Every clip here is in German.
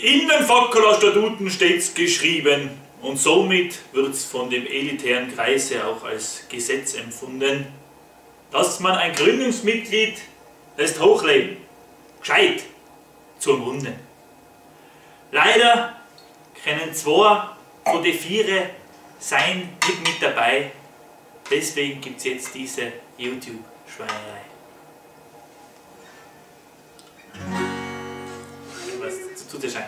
In den Fackeler-Statuten steht's geschrieben und somit wird's von dem elitären Kreise auch als Gesetz empfunden, dass man ein Gründungsmitglied lässt hochleben, gescheit zur Munde. Leider können 2 von den 4 sein nicht mit dabei, deswegen gibt es jetzt diese YouTube-Schweinerei. Was tut der Schein?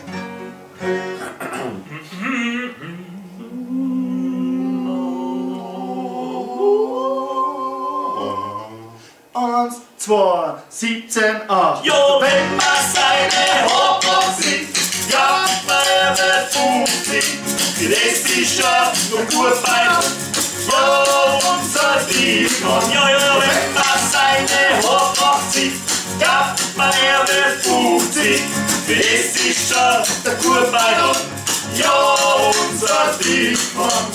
Eins, 2, 17, 8. Jo, wenn man seine Haare sieht, ja, man wird 50. Das ist ja noch gut bei jo, unser Diekmann. Jo, wenn man seine Haare sieht, ja, man wird 50. Das ist ja der gut bei jo, unser Diekmann.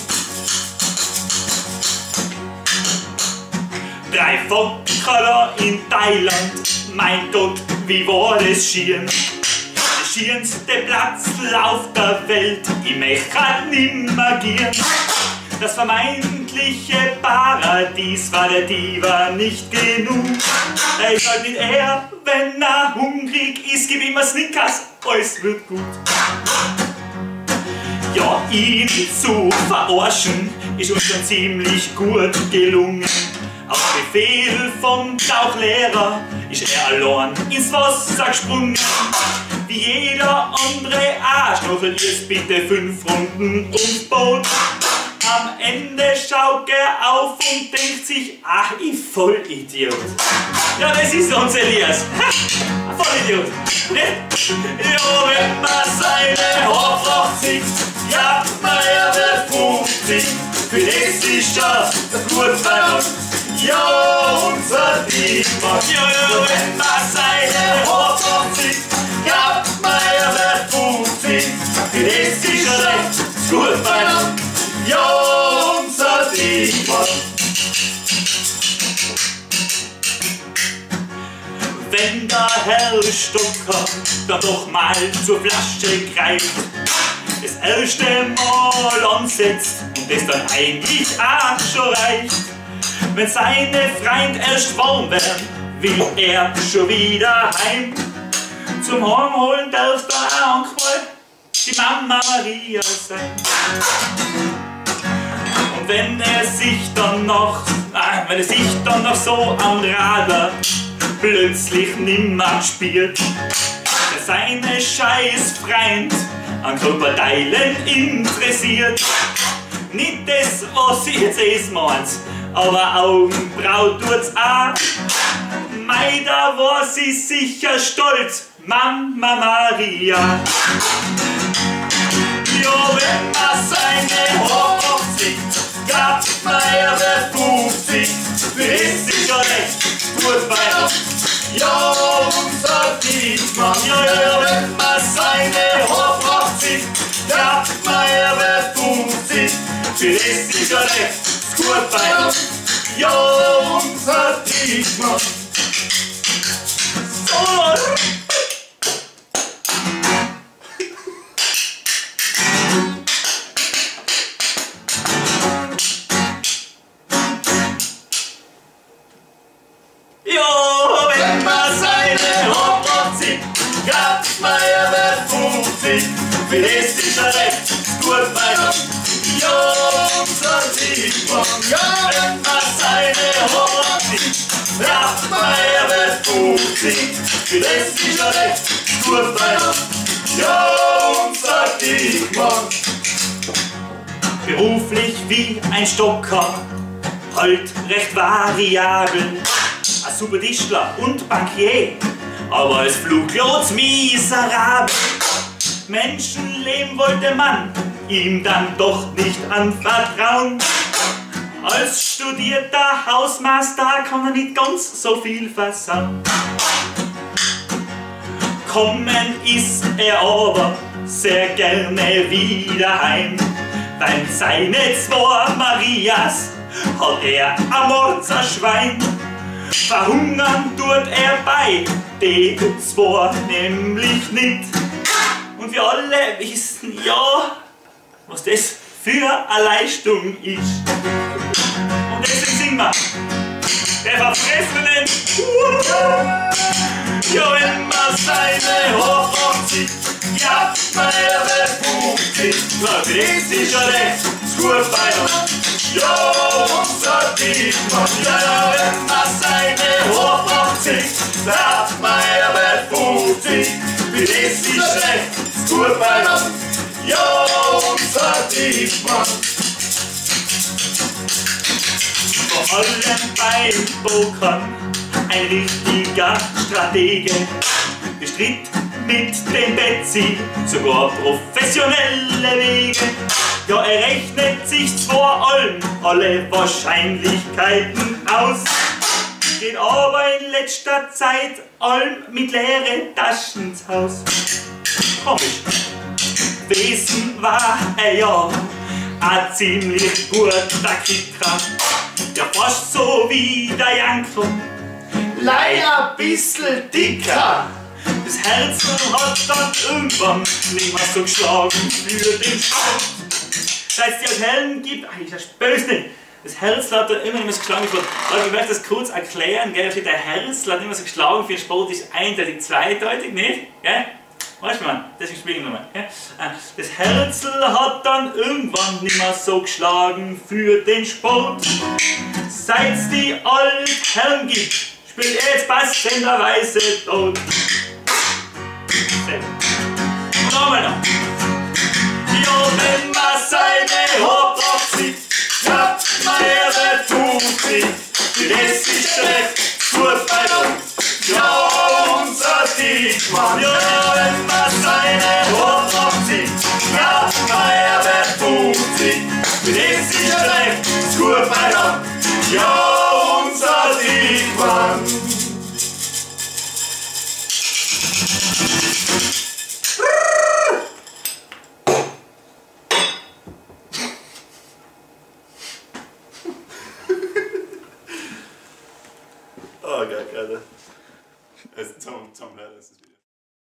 3 Fackeler in Thailand, mein Gott, wie war das schier? Der schönste Platz auf der Welt, ich möchte grad nimmer gehen. Das vermeintliche Paradies war der Diva nicht genug. Er ist halt nicht er, wenn er hungrig ist, gib ihm Snickers, alles wird gut. Ja, ihn zu verarschen ist uns schon ziemlich gut gelungen. Auf Befehl vom Tauchlehrer ist er allein ins Wasser gesprungen. Wie jeder andere Arschlochel ist bitte 5 Runden ums Boot. Am Ende schaut er auf und denkt sich, ach, ich Vollidiot. Ja, das ist unser Elias. Vollidiot. Ja, wenn man seine Haarfrau sieht, ja, man wird 50. Für das ist ja das gut bei uns. Ja, unser Diekmann. Ja, wenn man seine Haarfrau sieht, ja, man wird 50. Für das ist ja das gut bei uns. Ja, unser Diekmann. Wenn der Herr Stocker dann doch mal zur Flasche greift, das erste Mal ansetzt und das dann eigentlich auch schon reicht. Wenn seine Freund erst warm werden, will er schon wieder heim. Zum Heimholen darf da auch manchmal die Mama Maria sein. Und wenn er sich dann noch so am Radar plötzlich nimmer spielt, der seine scheiß Freund an Krokodeilen interessiert. Nicht das, was ich jetzt meint, aber Augenbraut tut's auch. Mei, da war sie sicher stolz, Mama Maria. Ja, wenn man seine Haare sieht, gab man wird 50. Das ist ja recht gut bei uns. Ja, unser Diekmann. Ja, wenn man seine Haare sieht, gab man wird 50. Das ist ja recht gut bei uns. Ja, unser Diekmann. So. Für das ist er recht gut bei uns. Ja, unser Diekmann. Ja, wenn man seine Haare sieht, braucht man wird 50. Für das ist er recht gut bei uns. Ja, unser Diekmann. Beruflich wie ein Stocker, halt recht variabel. Ein super Tischler und Bankier, aber als Fluglotse miserabel. Menschenleben wollte man ihm dann doch nicht anvertrauen. Als studierter Hausmeister kann er nicht ganz so viel versauen. Kommen ist er aber sehr gerne wieder heim, weil seine 2 Marias hat er am Mordserschwein. Verhungern tut er bei den 2 nämlich nicht. Und wir alle wissen ja, was das für eine Leistung ist. Und deswegen singen wir der Verfressenen. Ja, wenn man seine Hochhaut sieht, ja, er wird 50. Na, das ist ja recht gut bei uns. Ja, unser Dietmar. Ja, wenn man seine Hochhaut sieht, ja, er wird 50. Das ist recht gut bei uns. Ja, unser Dietmar. Vor allem beim Pokern ein richtiger Stratege, bestritt mit dem Betsy sogar professionelle Wege. Ja, er rechnet sich vor allem alle Wahrscheinlichkeiten aus, geht aber in letzter Zeit allem mit leeren Taschen ins Haus. Komisch, Wesen war er ja ein ziemlich guter Kicker, ja fast so wie der Jankel, leider ein bisschen dicker. Das Herz hat dann irgendwann nicht mehr so geschlagen für den Sport. Seit es die als Helm gibt, ach, ist das böse nicht. Das Herz hat dann immer nicht mehr so geschlagen für den Sport. Ich werde das kurz erklären, gell? Der Herz hat nicht mehr so geschlagen für den Sport, ist eindeutig zweideutig, nicht? Gell? Weißt du, Mann, das spiele ich nochmal. Das Herzl hat dann irgendwann nicht mehr so geschlagen für den Sport. Seit es die Altherren gibt, spielt er jetzt passenderweise tot. Und nochmal noch. Ja, wenn man seine Hauptpracht sieht, ja, er wird 50. Das ist recht gut bei uns. Ja, unser Dietmar. Ja, wenn man seine Hauptpracht sieht, ja, er wird 50. Das ist recht gut bei uns. Ja, unser Dietmar. Oh, geil, Alter. Zum Herr ist es wieder.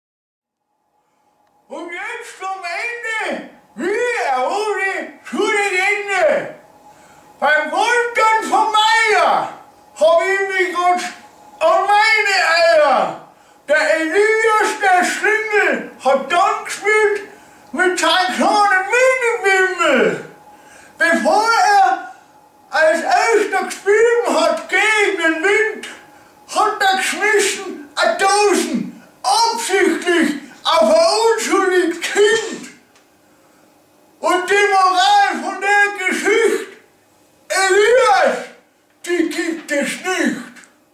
Und jetzt zum Ende, wieder ohne Schulende. Beim Wohlstand von Meier hab ich mich grad an meine Eier. Der Elias, der Schlingel, hat dann gespielt mit seinem kleinen Mini-Bimmel. Bevor er als erster gespielt hat gegen den Wind, hat er geschmissen eine Dosen, absichtlich auf ein unschuldiges Kind. Und die Moral von der Geschichte, Elias, die gibt es nicht.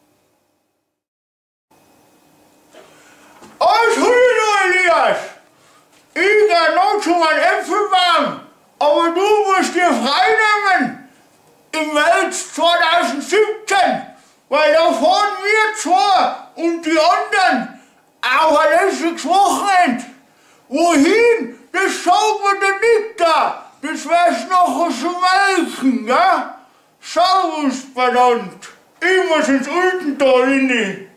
Alles Gute, Elias! Ich geh noch zu meinem Äpfelbaum, aber du musst dir freinehmen im März 2017, weil da fahren wir zwei und die anderen auf ein letztes Wochenende. Wohin? Das sagen wir dir nicht da. Das wär's nachher zu melken, gell? Servus, verdammt. Ich muss ins Ultental rein.